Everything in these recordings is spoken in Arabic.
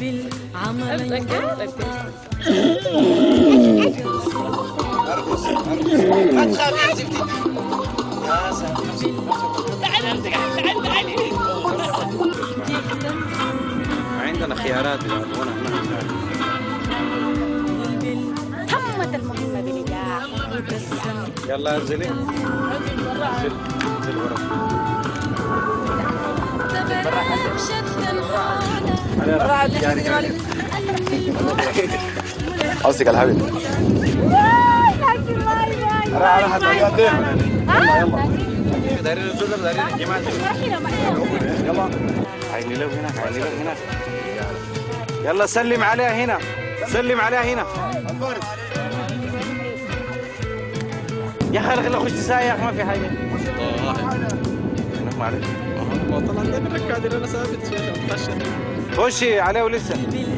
ما تخافي يا زفتي. يا سلام. تعالي. عندنا خيارات يلعبون هنا. تمت المهمة بنجاح. يلا انزلي. انزل ورا. قصدك على الحبيب. راح هتقدم. يلا. دارين الزلمه دارين الجماعه. يلا. عيني له هناك. يلا سلم عليها هنا. يا اخي خلينا نخش سايق ما في حاجه. ما عليك. ما طلع عندنا ركعت انا ثابت خشي عليه ولسه.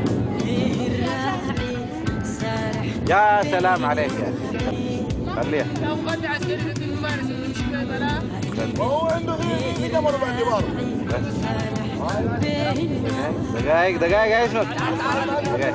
يا سلام عليك يا اخي. خليها. لو غدا عسكري ضد الممارس اللي مش ما هو عنده في قمر باعتباره. دقايق يا اسمك. دقايق.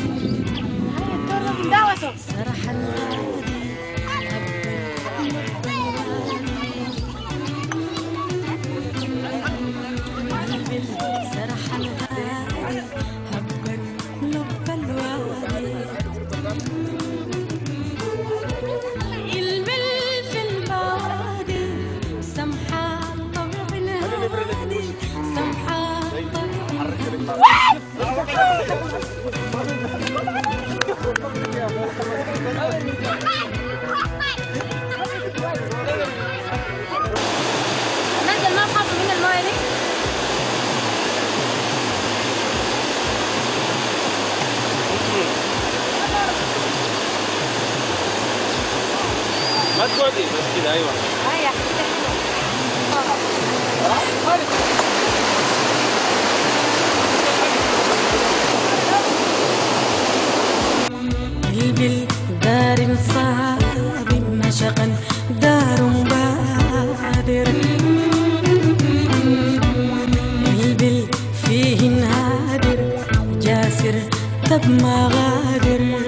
ننزل ما نخاف من المويه دي. ما تقعدي بس كده. ايوه هيا قلبي دار صعب مشقا دار بادر قلبي فيه نادر جاسر طب ما غادر